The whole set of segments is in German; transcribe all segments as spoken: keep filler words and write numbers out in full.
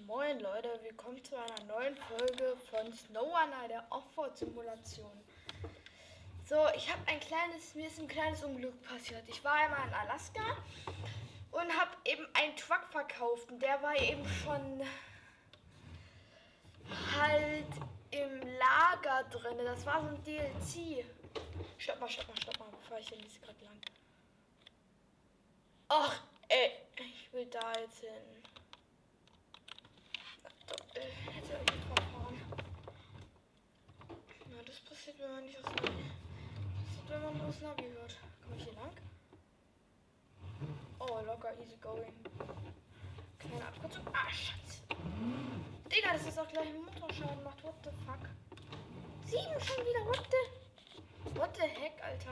Moin Leute, willkommen zu einer neuen Folge von SnowRunner, der Offroad-Simulation. So, ich habe ein kleines, mir ist ein kleines Unglück passiert. Ich war einmal in Alaska und habe eben einen Truck verkauft und der war eben schon halt im Lager drin. Das war so ein D L C. Stopp mal, stopp mal, stopp mal, bevor ich hier nicht gerade lang. Ach, ey, ich will da jetzt hin. Hätte ich nicht verfahren. Ja, das passiert, wenn man nicht aus Navi. Das passiert, wenn man aus Navi hört. Komme ich hier lang? Oh, locker, easy going. Kleine Abkürzung. Ah, Schatz. Digga, das ist auch gleich ein Motorschaden macht. What the fuck? Sieben schon wieder. What the? What the heck, Alter?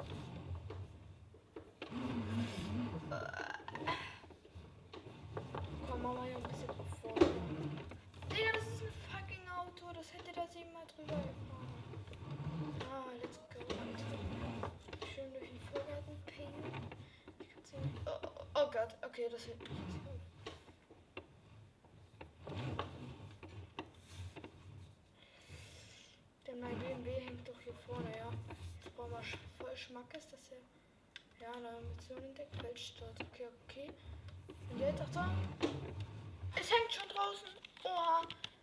Komm, machen wir hier ein bisschen vor. Digga, das ist ein fucking Auto. Das hätte da siebenmal drüber gefahren. Ah, let's go. Schön durch den Vorgarten pingen. Ich kann sehen. Oh, oh, oh Gott. Okay, das hält mich jetzt gut. Der neue B M W hängt doch hier vorne, ja. Jetzt brauchen wir voll Schmackes, dass er. Ja, eine Mission entdeckt. Weltstadt. Okay, okay. Und jetzt auch da. Es hängt schon draußen. Oha.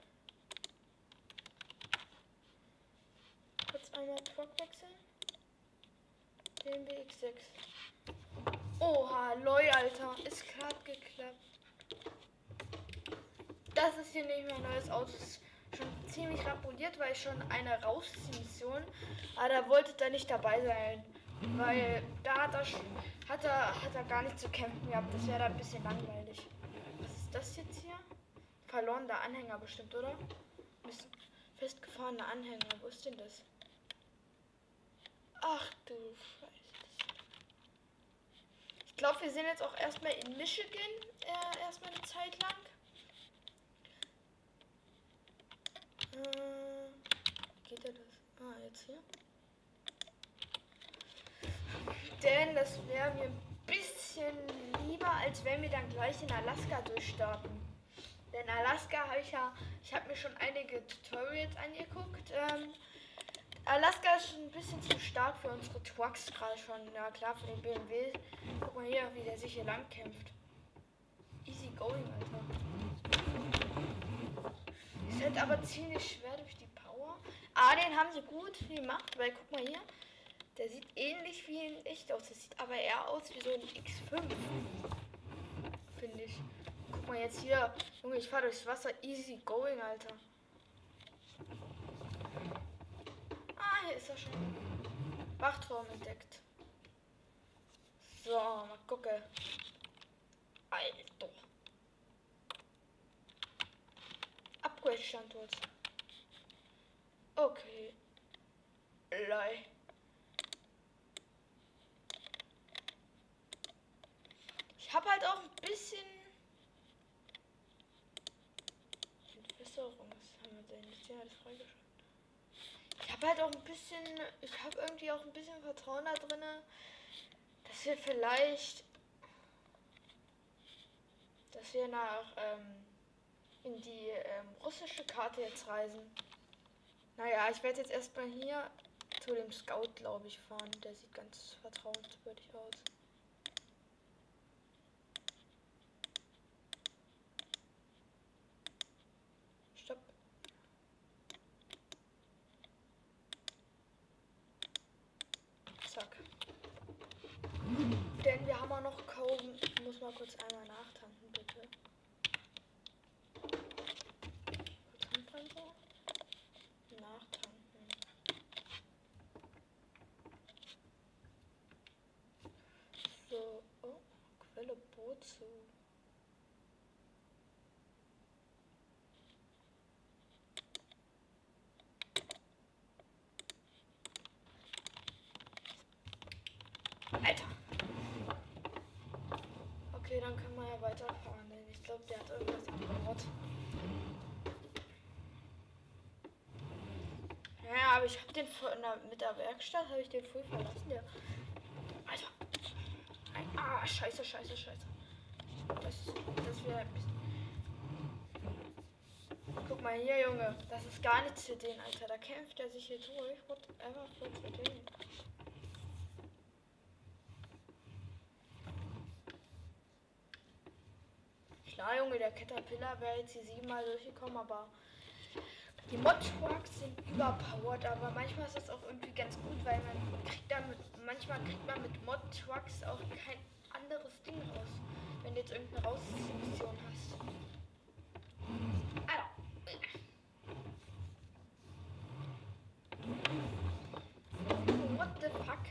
Kurz einmal Truck wechseln. B M W X sechs. Oha, loi, Alter. Ist gerade geklappt. Das ist hier nicht mein neues Auto. Das ist schon ziemlich rapoliert, weil ich schon eine Rausziehmission. Aber da wollte er nicht dabei sein. Weil da hat er, hat er, hat er gar nicht zu kämpfen gehabt. Das wäre da ein bisschen langweilig. Was ist das jetzt hier? Verlorener Anhänger bestimmt, oder? Festgefahrener Anhänger. Wo ist denn das? Ach du Scheiße. Ich glaube, wir sind jetzt auch erstmal in Michigan. Äh, erstmal eine Zeit lang. Äh, geht er das? Ah, jetzt hier. Denn das wäre mir ein bisschen lieber, als wenn wir dann gleich in Alaska durchstarten. Denn Alaska habe ich ja, ich habe mir schon einige Tutorials angeguckt. Ähm, Alaska ist schon ein bisschen zu stark für unsere Trucks gerade schon. Ja klar, für den B M W. Guck mal hier, wie der sich hier lang kämpft. Easy going, Alter. Ist halt aber ziemlich schwer durch die Power. Ah, den haben sie gut gemacht, weil guck mal hier. Der sieht ähnlich wie in echt aus. Das sieht aber eher aus wie so ein X fünf. Finde ich. Guck mal jetzt hier. Junge, ich fahre durchs Wasser. Easy going, Alter. Ah, hier ist er schon. Wachturm entdeckt. So, mal gucken. Alter. Upgrade-Standort. Okay. Lei. Ich habe halt auch ein bisschen Entwässerung. Was haben wir denn nicht? Ja, das freigeschaltet. Ich habe halt auch ein bisschen, ich habe irgendwie auch ein bisschen Vertrauen da drin, dass wir vielleicht, dass wir nach ähm, in die ähm, russische Karte jetzt reisen. Naja, ich werde jetzt erstmal hier zu dem Scout, glaube ich, fahren. Der sieht ganz vertrauenswürdig aus. Stopp. Zack. Denn wir haben auch noch kaum. Ich muss mal kurz einmal nachtanken, bitte. Kurz Handbremse. Nachtanken. So. Oh, Quelle Bozu. Alter! Okay, dann können wir ja weiterfahren, denn ich glaube, der hat irgendwas am Bord. Ja, aber ich habe den der, mit der Werkstatt habe ich den früh verlassen. Der, Alter! Ah, scheiße, scheiße, scheiße. Das, das wäre ein bisschen. mal hier, Junge. Das ist gar nichts für den, Alter. Da kämpft er sich hier durch. Whatever for today. Klar, Junge, der Caterpillar wäre jetzt hier siebenmal durchgekommen, aber die Mod-Trucks sind überpowered, aber manchmal ist das auch irgendwie ganz gut, weil man kriegt damit, manchmal kriegt man mit Mod-Trucks auch kein anderes Ding raus, wenn du jetzt irgendeine Rausmission hast. Alter. What the fuck?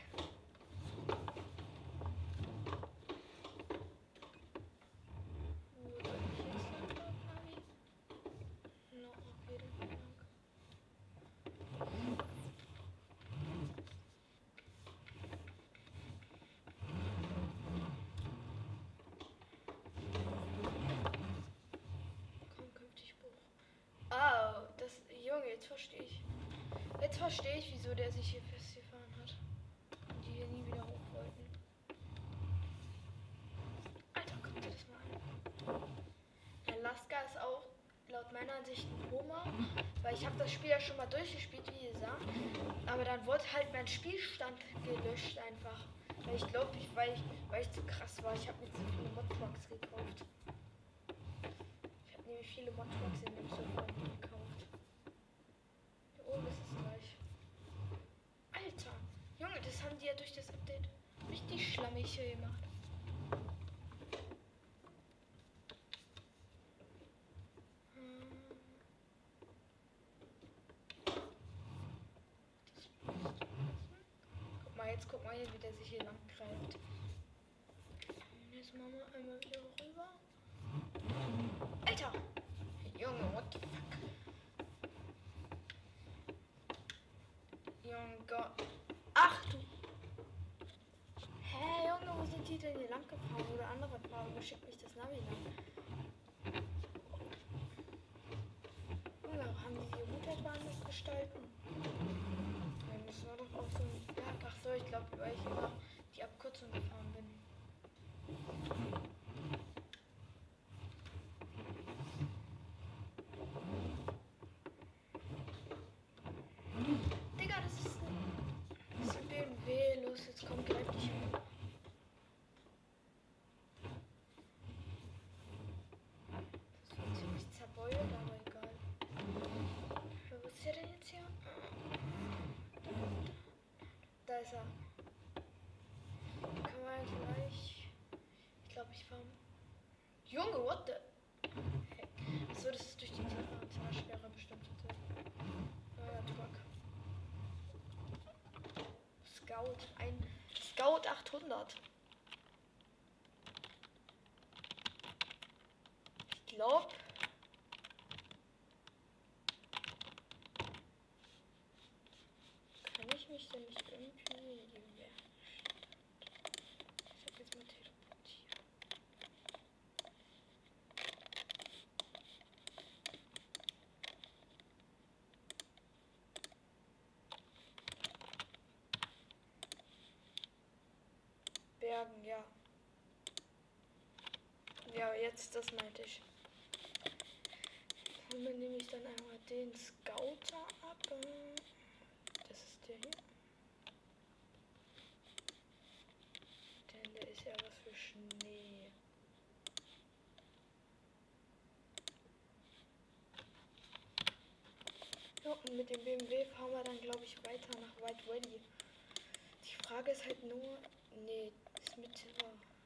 Oh, das, Junge, jetzt verstehe ich. Jetzt verstehe ich, wieso der sich hier festgefahren hat. Und die hier nie wieder hoch wollten. Alter, guck dir das mal an. Alaska ist auch laut meiner Ansicht ein Homer, weil ich habe das Spiel ja schon mal durchgespielt, wie gesagt. Aber dann wurde halt mein Spielstand gelöscht einfach. Weil ich glaube, ich, weil, ich, weil ich zu krass war. Ich habe mir zu viele Modbox gekauft. Ich habe nämlich viele Modbox in dem Server gekauft. Hier oben ist es gleich. Alter, Junge, das haben die ja durch das Update richtig schlammig hier gemacht. Guck mal, jetzt guck mal hier, wie der sich hier lang greift. Jetzt machen wir einmal wieder rüber. Alter! Junge, what the fuck? Junge. Ach du. Hä, Junge, wo sind die denn hier lang gefahren? Oder andere Farben? Wo schickt mich das Navi lang? Junge, haben die die Route anders gestalten? Nein, das war doch auch so ein Berg. Ach so, ich glaube, weil ich immer die Abkürzung gefahren bin. Digga, das ist ein, das ist ein B M W. Los, jetzt komm, greif dich um. Das war ziemlich zerbeult, aber egal. Wo ist der denn jetzt hier? Da ist er. Können wir gleich. Ich glaube, ich fahre. Junge, what the? Hey. Achso, das ist durch die Talsperre bestimmt. Neuer Truck. Scout. Ein Scout achthundert. Ich glaube. Kann ich mich denn nicht irgendwie in die Wehr? Ich sag jetzt mal teleportieren. Bergen, ja. Ja, jetzt, das meinte ich. Und dann nehme ich dann einmal den Scouter ab. Das ist der hier. Denn der ist ja was für Schnee. Ja, und mit dem B M W fahren wir dann, glaube ich, weiter nach White Valley. Die Frage ist halt nur... Nee, ist mit Silber.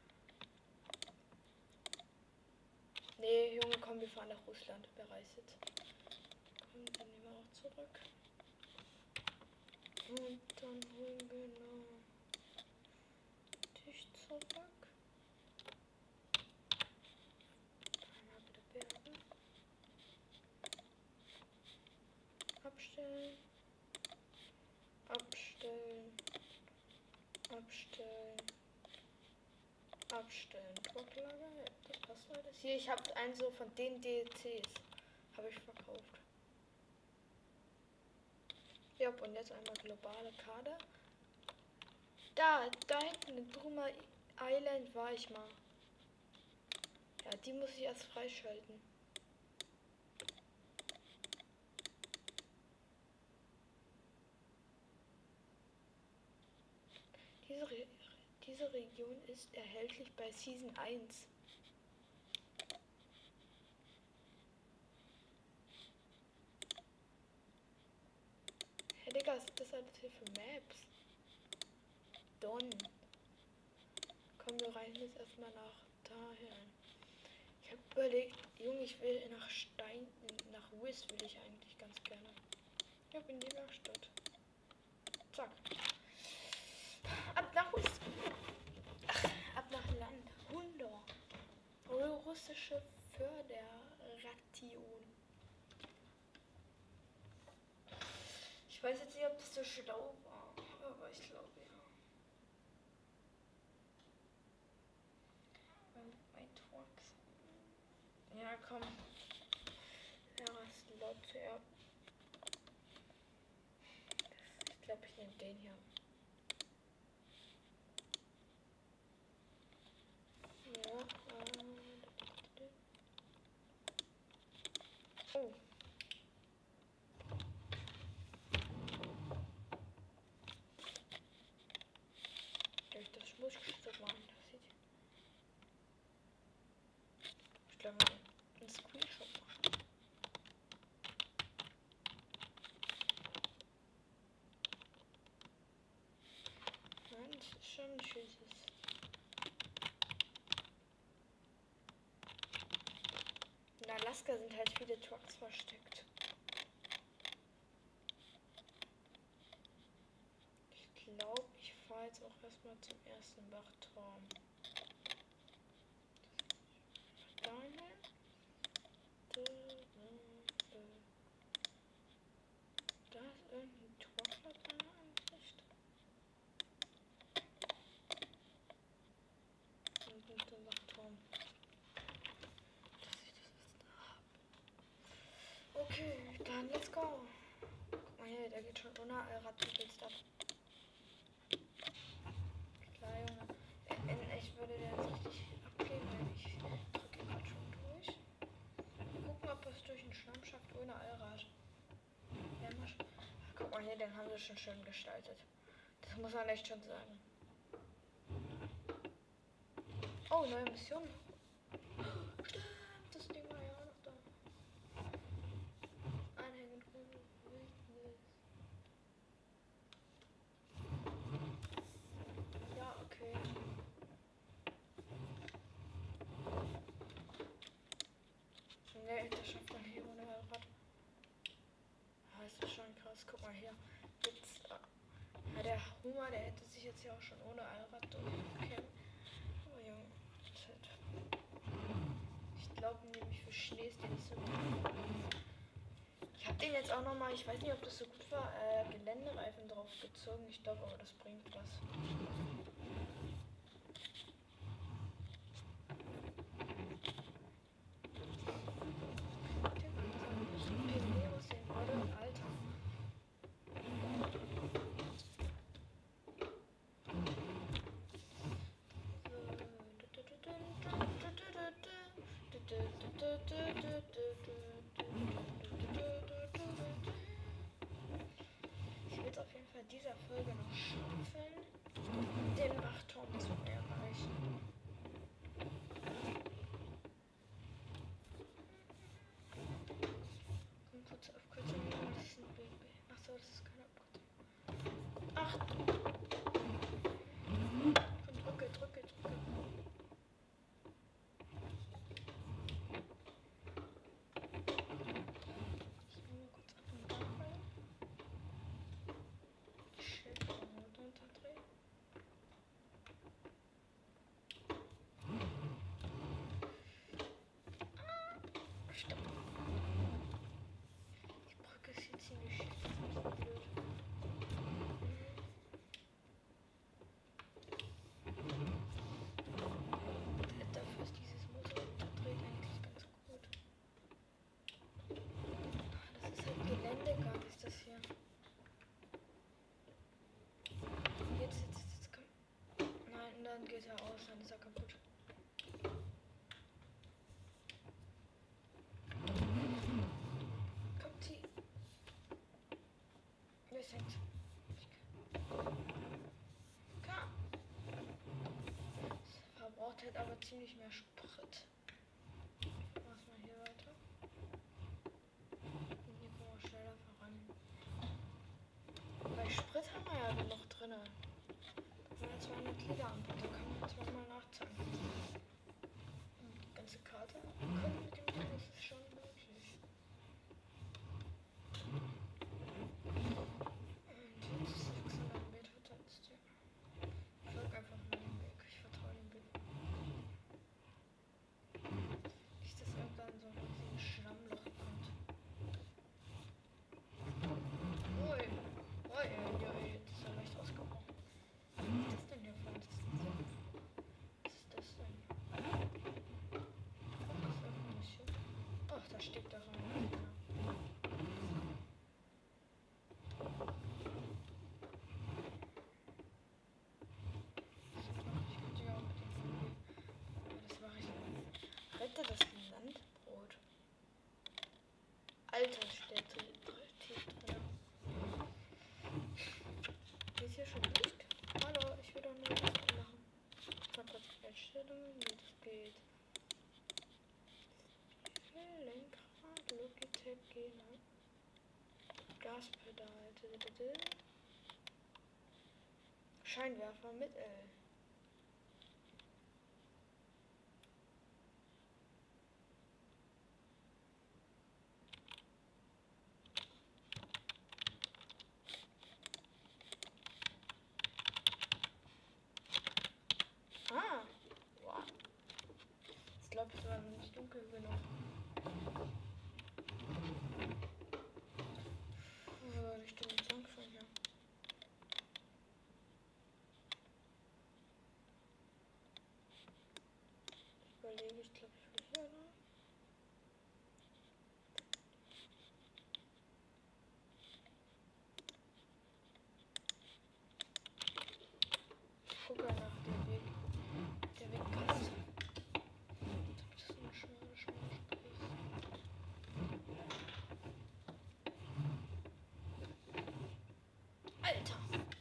Nee, Junge, komm, wir fahren nach Russland. Wer reist jetzt? Komm, dann nehmen wir auch zurück. Und dann holen wir noch Tisch zurück. Einmal bitte Bergen. Abstellen. Abstellen. Abstellen. Abstellen. Drucklager. Ja, das passt alles. Hier, ich habe einen so von den D L Cs. Habe ich verkauft. Ja, und jetzt einmal globale Karte. Da, da hinten in Druma Island war ich mal. Ja, die muss ich erst freischalten. diese Region ist erhältlich bei Season eins. Hey Digga, was ist das alles hier für Maps? Don. Komm, wir reisen jetzt erstmal nach dahin. Ich habe überlegt, Junge, ich will nach Stein, nach Wiss will ich eigentlich ganz gerne. Ich bin in die Werkstatt. Zack. Ab nach Wiss. Ach, ab nach Land. Hundor. Russische Föderation. Ich weiß jetzt nicht, ob das so schlau war, aber ich glaube ja. Ja, komm. Ja, was laut zuerst. Ich glaube, ich nehme den hier. Ja, äh, oh. Das muss ich so machen. Das sieht. Ich glaube, ein Screenshot machen. Nein, das ist schon ein schönes. In Alaska sind halt viele Trucks versteckt. Ich glaube, ich fahre jetzt auch erstmal zum ersten Wachturm. Dahin. Da ist irgendein Truck dabei eigentlich. Und der Wachturm. Dass ich das jetzt da habe. Okay, dann let's go. Guck mal hier, der geht schon ohne Allrad übelst ab. Klar, Junge. In echt würde der jetzt richtig abgehen, weil ich drücke ihn gerade schon durch. Gucken, ob es durch den Schlamm schafft ohne Allrad. Ja, mal guck mal hier, den haben sie schon schön gestaltet. Das muss man echt schon sagen. Oh, neue Mission. Stimmt, das Ding war ja auch noch da. Anhängen von Wildnis. Ja, okay. Ne, das schafft man hier ohne Rad. Das ist schon krass. Guck mal hier. Jetzt, ja, der Hummer, der hätte sich jetzt ja auch schon ohne Allrad durchgekämpft. Aber Junge, das halt. Ich glaube nämlich für Schnee ist der nicht so gut. Ich habe den jetzt auch nochmal, ich weiß nicht, ob das so gut war, äh, Geländereifen drauf gezogen. Ich glaube aber, das bringt was. Ich will es auf jeden Fall dieser Folge noch schaffen, den Wachturm zu erreichen. Kurze Abkürzung, das ist ein Baby. Achso, das ist keine Abkürzung. Achtung! Und drücke, drücke, drücke. Dann geht er aus, dann ist er kaputt. Kommt die. Wer fängt? Komm. halt aber ziemlich mehr Sprit. Mach mal hier weiter. Und hier kommen wir schneller voran. Bei Sprit haben wir ja genug drin. Wir haben zweihundert Liter am Bord, da können wir zweimal nachzahlen. Und die ganze Karte können mit dem Ding, das ist schon möglich. Und jetzt sechshundert Meter tanzt hier. Ich folge einfach mal den Weg, ich vertraue dem Weg. Nicht, dass irgendwann so ein Schlammloch kommt. Ui, ui, ui, ui, jetzt ist er leicht ausgebrochen. Was ist das denn hier für ein Distanz? Was ist das denn? Das ist einfach nicht schön. Ach, da steht da so ein Gegner. Ich könnte ja auch mit dem Vogel. Aber das mache ich nicht. Rette das Landbrot. Alter, steht tief drin. Ist hier schon Licht? Hallo, ich will doch nur Licht machen. Mal kurz Einstellungen, wie das geht. Lenkrad, Logitech, G, ne? Gaspedal. Scheinwerfer mit L. Ah, wow. Ich glaube, es war nicht dunkel genug. Oh, ich bin jetzt lang von hier. Ich überlege, ich glaube, ich will hier, oder? Ich gucke nach dem Weg. Der Weg passt. Das ist eine schmale, schmale Spur. Alter!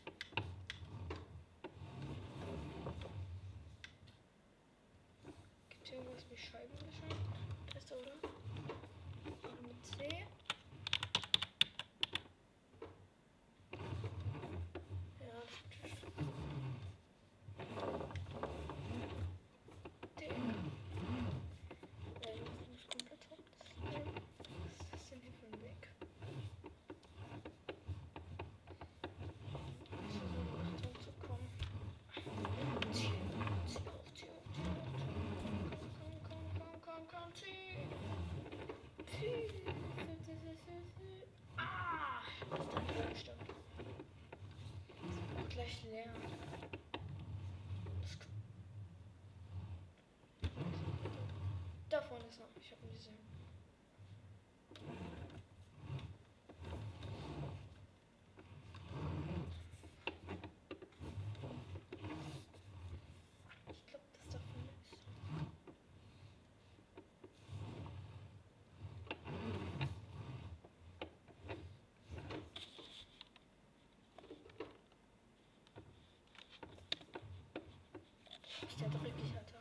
Gibt es irgendwas wie Scheibenwischer? Das oder? Oder mit C? Ja, das ist D. Ja, ich muss nicht komplett hoch. Was ist das denn hier für ein Weg? Ich versuche nach da zu kommen. Zieh, zieh auf, zieh auf, zieh auf. Komm, komm, komm, komm, komm, zieh. Zieh. Ah, das ist dann Gegenstand. Auch gleich leer. Das da vorne ist noch. Ich habe ihn gesehen. Ich glaube, das da vorne ist. Ist der dreckig, Alter.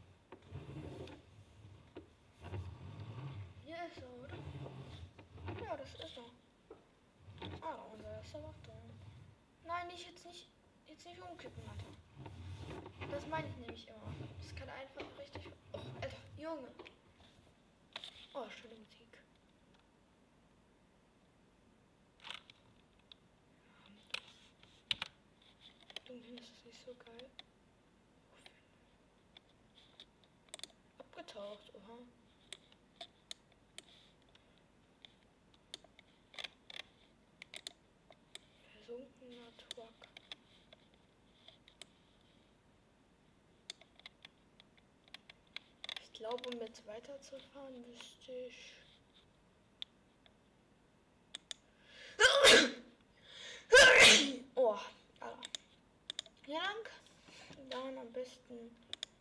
Hier ist er, oder? Ja, das ist er. Ah, unser erster Wachturm. Nein, nicht jetzt nicht. Jetzt nicht umkippen, Alter. Das meine ich nämlich immer. Das kann einfach richtig. Oh, Alter, Junge. Oh, schöne Musik. Dunkeln ist das nicht so geil. Abgetaucht, oha. Versunkener Truck. Ich glaube, um jetzt weiterzufahren, müsste ich. Oh, Alter. Hier lang. Dann am besten.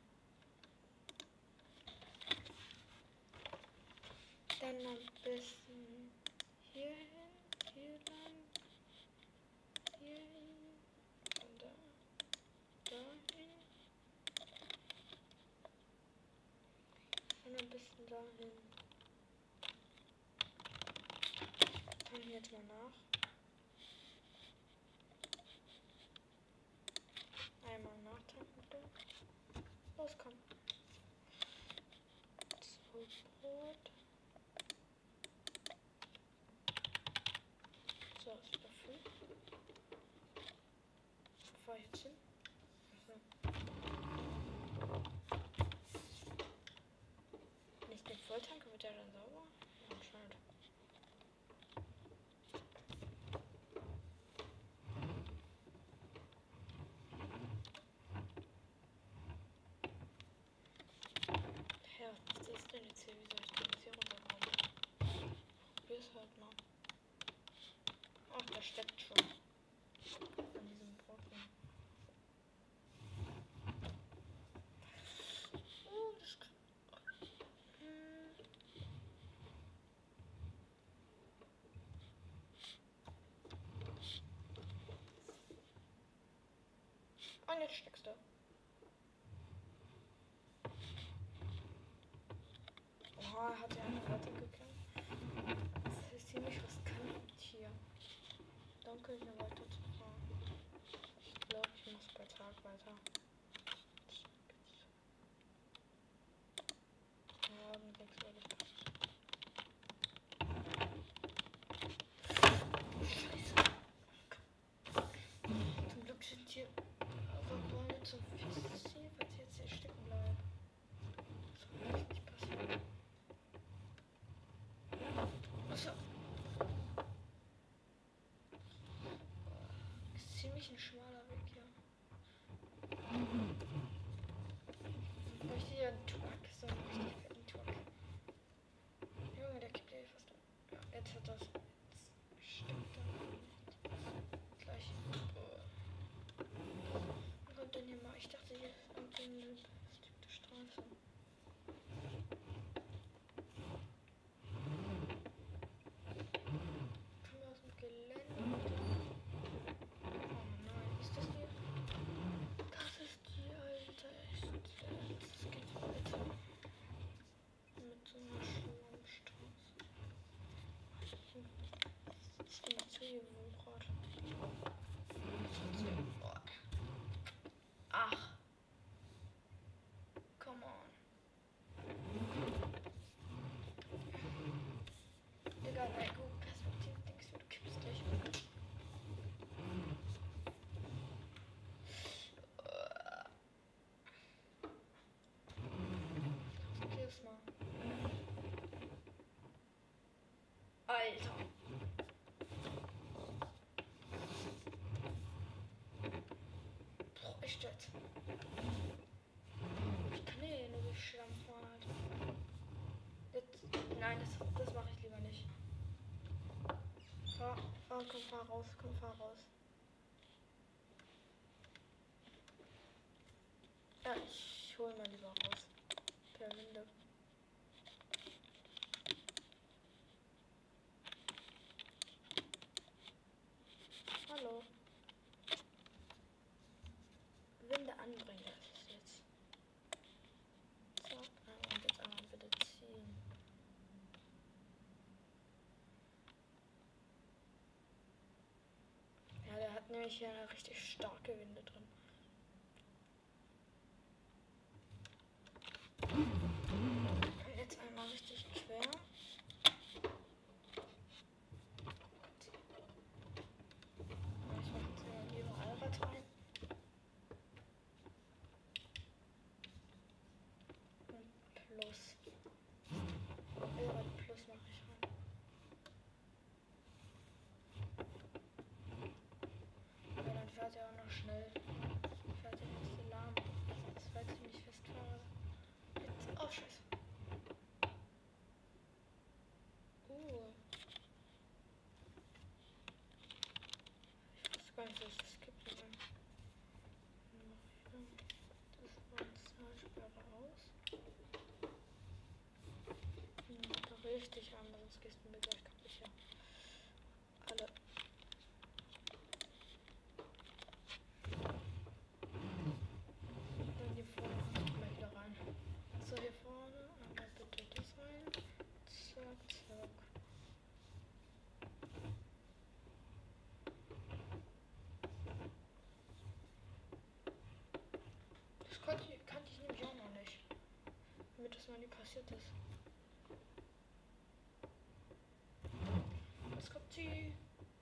Dann am besten hier hin, hier lang, hier hin und da, dahin. besten dahin. Fangen wir jetzt mal nach. Einmal nachtanken bitte. Los, komm. Zwei Brot. So, ist wieder fünf. Wo fahr ich jetzt hin? Achso. Nicht den Volltank, wird der dann sauber? Ja, anscheinend. Ja, was ist denn jetzt hier? Wie soll ich denn jetzt hier runterkommen? Probier's halt mal. Ach, der steckt schon. An diesem Brocken. Oh, das kann. Hm. Und jetzt steckst du. Oha, er hat ja eine weitergegangen. Das ist ziemlich riskant hier. Danke, hier weiter zu fahren. Ich glaube, ich muss bei Tag weiter. Ja, um sechs Uhr gepasst. Scheiße. Zum Glück sind hier aber nicht so viel, falls ich jetzt hier stecken bleibe. Das soll echt nicht passieren. Achso. Ist ziemlich ein schmaler Weg hier. Richtig ein Truck, so ein richtig fetten Truck. Junge, der kippt ja fast um. Ja, jetzt hat das. Jetzt steckt er. Gleich. Oh. Was kommt denn hier mal? Ich dachte, hier ist irgendwie eine befestigte Straße. Kommen wir aus dem Gelände? Oh nein, ist das die? Das ist die, Alter. Echt. Das geht weiter. Mit so einer Schlammstraße. Ich bin zu gewuchert. Ach. Come on. Digga, bei Google Perspektive denkst du, du kippst gleich um. Probier's mal. Alter. Boah, echt jetzt. Ich kann hier nur durch Schlamm fahren halt. Jetzt, nein, das, das mache ich lieber nicht. Fahr, fahr, komm, fahr raus, komm, fahr raus. Ja, ich hol mal lieber raus. Per Winde. Hallo. Winde anbringen, das ist jetzt. Zack, und jetzt einmal bitte ziehen. Ja, der hat nämlich hier eine richtig starke Winde drin. Und jetzt einmal richtig quer. Ich mache jetzt mal hier überall Rad rein. Und plus. Allrad plus mache ich rein. Ja, dann fährt er auch noch schnell. Fährt er nicht so lahm. Das war ziemlich fest fahre. Jetzt. Oh, scheiße. Uh. Ich wusste gar nicht, dass es das gibt. Das war ein Zahlsperre aus. Hm, richtig an, sonst gehst du mir gleich kaputt hier. Alle. Dann hier vorne kommt gleich wieder rein. So, hier vorne, aber bitte. noch nie passiert ist. Jetzt kommt sie.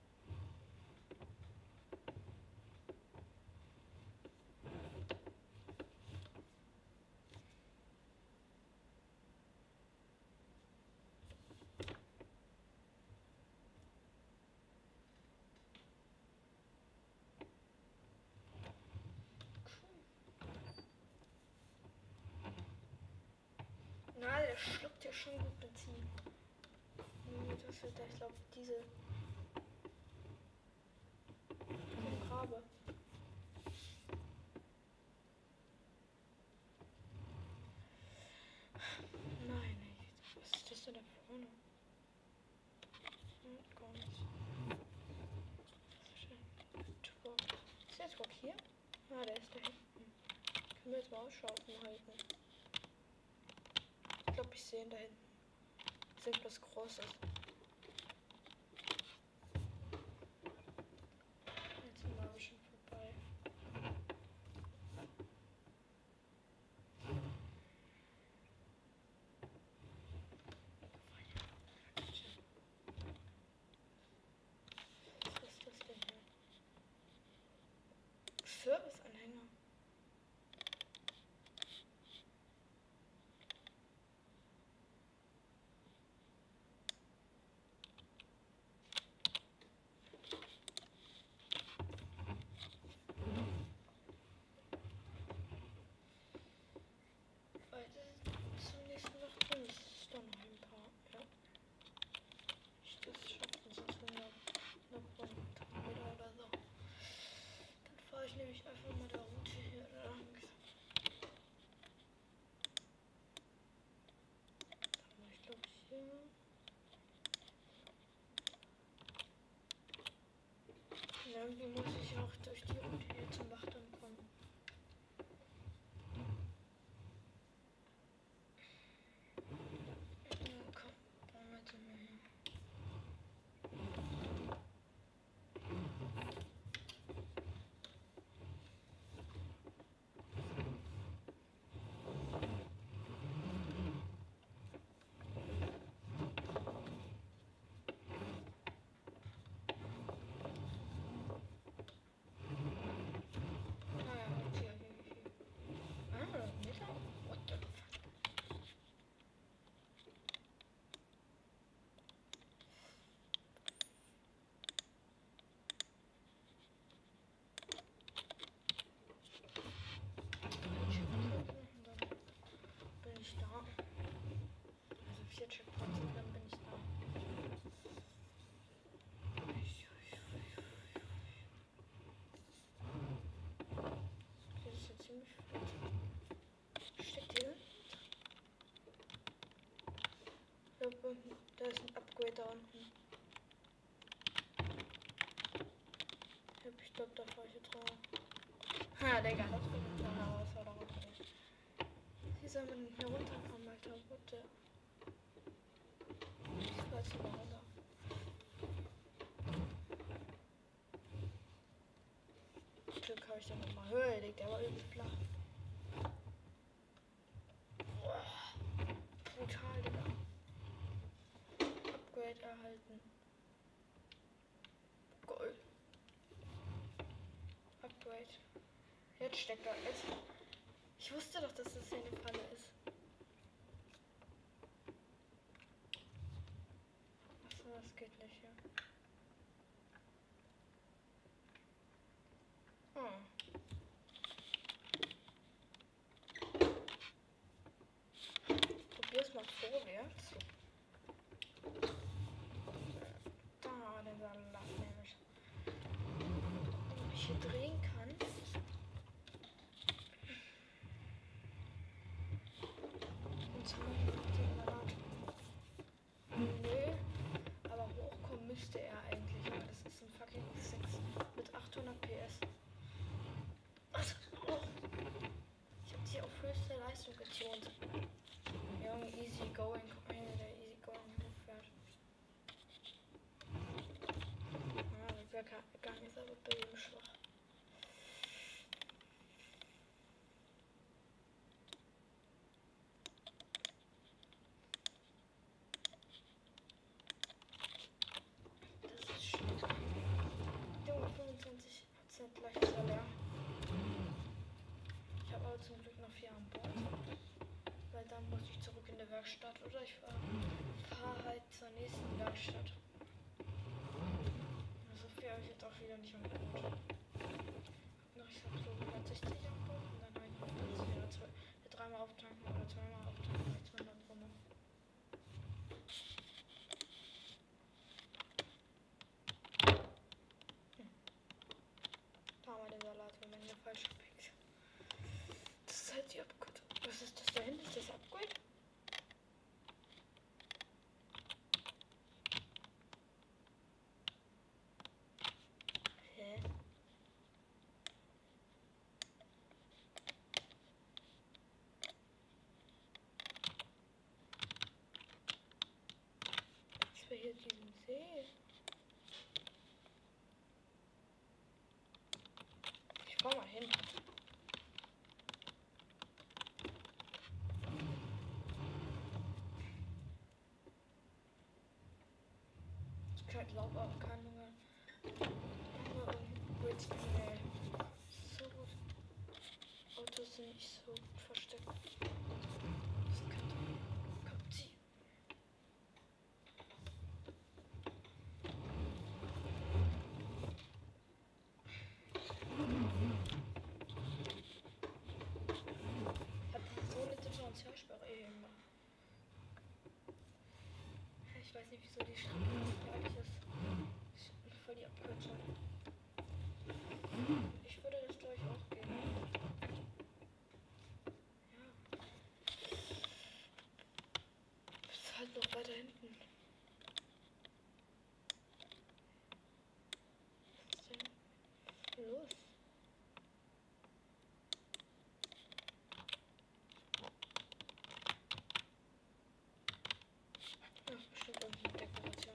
Na, der schluckt ja schon gut Benzin. Das wird, ich glaube, diese Rabe. Nein, nicht. Was ist das denn da vorne? Hm, gar nichts. Truck. Ist der Truck hier? Ah, der ist da hinten. Können wir jetzt mal Ausschau halten. Ich glaube, ich sehe ihn da hinten. Ist irgendwas Großes. Jetzt sind wir schon vorbei. Was ist das denn hier? Serviceanhänger. Zum nächsten Mal drin ist doch noch ein paar, ja. Ich das schaffen, sonst wenn wir noch Kilometer oder so. Dann fahre ich nämlich einfach mal der Route hier lang. Ich glaube hier. Ja, irgendwie muss ich auch durch die Route hier zum Wachturm kommen. Checkpoints und dann bin ich da. Das ist jetzt ziemlich flott. Steckt hier? Ich glaube, da ist ein Upgrade da unten. Ich glaube, da fahre ich jetzt drauf. Ha, Digga, das wird eine Herausforderung. Wie soll man denn hier runterkommen, Alter? What the? Ich weiß nicht, warum da. Glück habe ich dann nochmal Höhe gelegt, der war übel flach. Boah. Brutal, Digga. Upgrade erhalten. Gold. Upgrade. Jetzt steckt er. Jetzt. Ich wusste doch, dass das hier eine Falle ist. Achso, das geht nicht hier. Hm. Probier's mal vorwärts. Da, den Salat nämlich. Ob ich hier drehen kann. Jetzt haben wir noch den Salat. Nö, aber hochkommen müsste er eigentlich. Aber das ist ein fucking X sechs mit achthundert P S. Was? Oh. Ich hab die auf höchste Leistung getunt. Junge, easy going. Guck mal hier, der easy going hochfährt. Ja, der Bäcker ist aber bei ihm schwach. dann muss ich zurück in die Werkstatt oder ich fahre fahr halt zur nächsten Werkstatt. Also viel habe ich jetzt auch wieder nicht angebaut. Noch ich habe so hundertsechzig angebaut und dann habe ich hundertzwanzig oder zwei, dreimal auftanken oder zweimal auftanken, als man dann rum. Da haben wir den Salat, wenn man hier falsch abbiegt. Das ist halt die Abkürzung. Was ist das da hinten? Ist das Upgrade? Hä? Ich will hier diesen See. Ich fahr mal hin. Ich glaube auch keine Upgrades. Nee. So gut. Autos sind nicht so gut versteckt. Das könnte kommt sie. Hat so eine Differentialsperre eben. Ich weiß nicht, wieso die Straße gleich ist. Ich voll die Abkürzung. Ich würde das gleich auch gehen. Ja. Ist halt noch weiter hinten. Was ist denn los? Das ist bestimmt irgendeine Dekoration.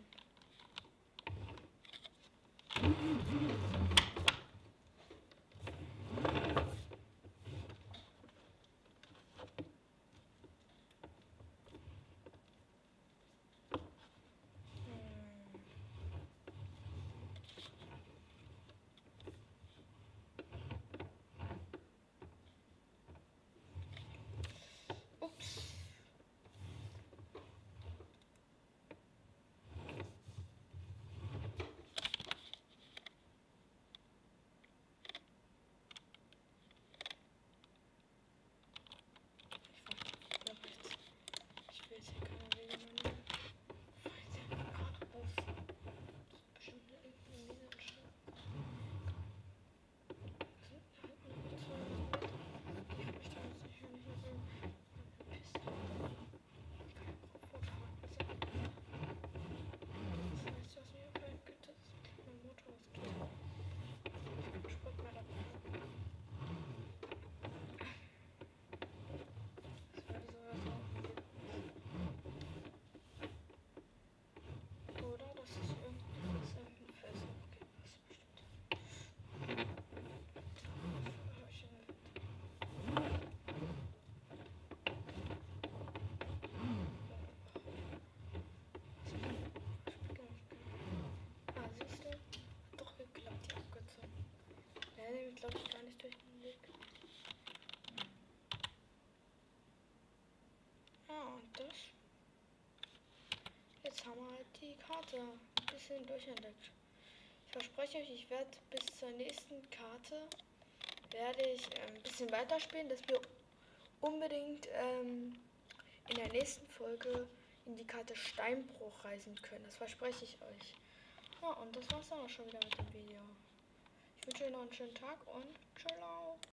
Ups. Ich will jetzt hier keine Wege mehr nehmen. Fällt ja gerade auf. Das ist bestimmt irgendeine Minenschrift. Ich habe noch zweihundert Meter. Ich möchte jetzt nicht, wenn ich hier so verpisst. Ich kann ja auch fortfahren. Also, das heißt, was mir auffallen könnte, ist, dass mein Motor ausgeht. Ich sprit mal ab. Das war wieso das auch geht. Oder das ist irgendein irgendein Felsen. Okay, das ist bestimmt. Hab ich schon Ah, siehst du? Hat doch geklappt, die Abkürzung. Ja, nehme ich glaube ich gar nicht durch den Weg. Ja, und das. Jetzt haben wir halt die Karte ein bisschen durchentdeckt. Ich verspreche euch, ich werde bis zur nächsten Karte werde ich ähm, ein bisschen weiterspielen, dass wir unbedingt ähm, in der nächsten Folge in die Karte Steinbruch reisen können. Das verspreche ich euch. Ja, und das war's dann auch schon wieder mit dem Video. Ich wünsche euch noch einen schönen Tag und ciao.